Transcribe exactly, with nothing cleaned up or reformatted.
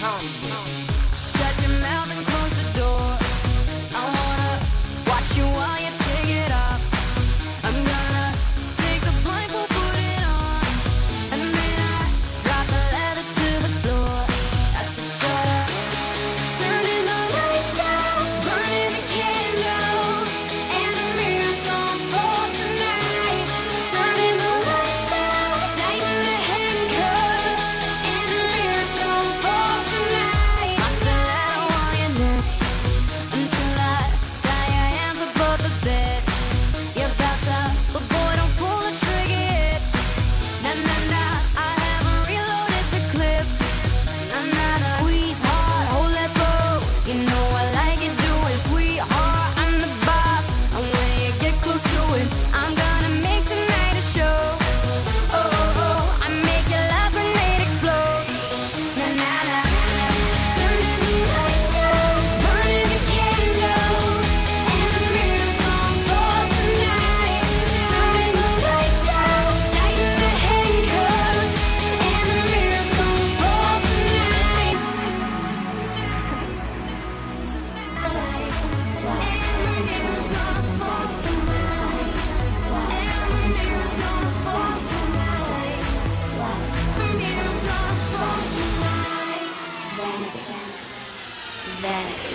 convict. Shut your mouth and close the door. I wanna watch you while you take it off. I'm gonna take the blindfold, put it on, and then I drop the leather to the floor. I said shut up, turning the lights out, burning the candles, and the mirrors don't fall tonight. Turning the lights out, tighten the handcuffs, and the mirrors don't fall tonight. My stiletto on your neck until I tie your hands above the bed. You're about to, but boy, don't pull the trigger yet. Nah, nah, nah, I haven't reloaded the clip. Nah, nah, nah. Squeeze hard, hold that pose. You know I like it, do it, sweetheart. I'm the boss, and when you get close to it, I'm gonna make tonight a show. Oh, oh, oh, I make your love grenade explode. Nah, nah, nah. Turning the lights out, burning the candles, and the mirrors don't fall tonight. Turning the lights out, tighten the handcuffs, and the mirrors don't fall tonight. Then again, then again.